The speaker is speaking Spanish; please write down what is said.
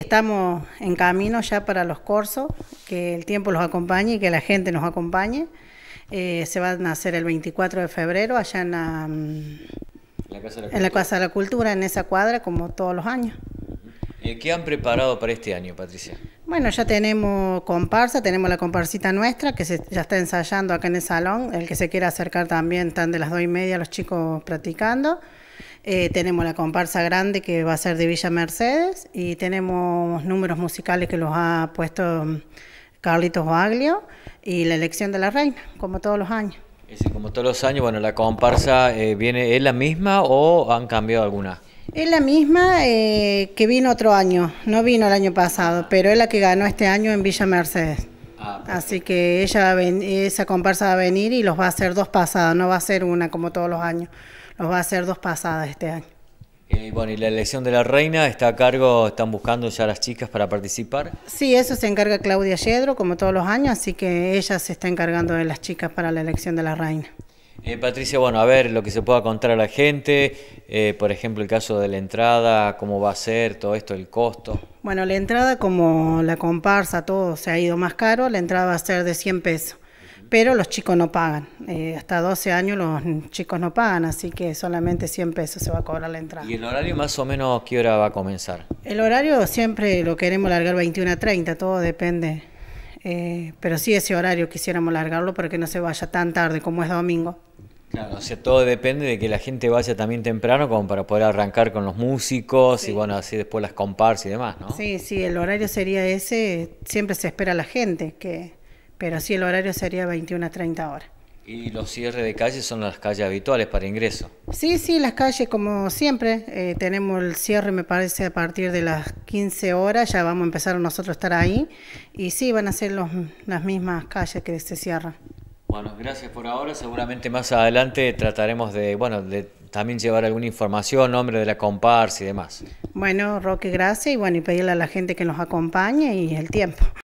estamos en camino ya para los cursos, que el tiempo los acompañe y que la gente nos acompañe. Se van a hacer el 24 de febrero allá en la Casa de la Cultura, en esa cuadra, como todos los años. ¿Qué han preparado para este año, Patricia? Bueno, ya tenemos comparsa, tenemos la comparsita nuestra que ya está ensayando acá en el salón. El que se quiera acercar también, están de las 2:30 los chicos practicando. Tenemos la comparsa grande que va a ser de Villa Mercedes y tenemos números musicales que los ha puesto Carlitos Baglio y la elección de la reina, como todos los años. Como todos los años, bueno, la comparsa ¿es la misma o han cambiado alguna? Es la misma que vino otro año, no vino el año pasado, pero es la que ganó este año en Villa Mercedes. Así que esa comparsa va a venir y los va a hacer 2 pasadas, no va a ser una como todos los años, los va a hacer 2 pasadas este año. Bueno, y la elección de la reina está a cargo, están buscando ya las chicas para participar. Sí, eso se encarga Claudia Yedro, como todos los años, así que ella se está encargando de las chicas para la elección de la reina. Patricia, bueno, a ver lo que se pueda contar a la gente, por ejemplo el caso de la entrada, cómo va a ser todo esto, el costo. Bueno, la entrada, como la comparsa, todo se ha ido más caro, la entrada va a ser de 100 pesos, pero los chicos no pagan, hasta 12 años los chicos no pagan, así que solamente 100 pesos se va a cobrar la entrada. ¿Y el horario más o menos qué hora va a comenzar? El horario siempre lo queremos largar 21 a 30, todo depende, pero sí ese horario quisiéramos largarlo para que no se vaya tan tarde como es domingo. Claro, o sea, todo depende de que la gente vaya también temprano como para poder arrancar con los músicos y bueno, así después las comparsas y demás, ¿no? Sí, sí, el horario sería ese, siempre se espera la gente, pero sí el horario sería 21 a 30 horas. ¿Y los cierres de calles son las calles habituales para ingreso? Sí, sí, las calles como siempre, tenemos el cierre me parece a partir de las 15 horas, ya vamos a empezar nosotros a estar ahí y sí, van a ser las mismas calles que se cierran. Bueno, gracias por ahora. Seguramente más adelante trataremos de también llevar alguna información, nombre de la comparsa y demás. Bueno, Roque, gracias y bueno, y pedirle a la gente que nos acompañe y el tiempo.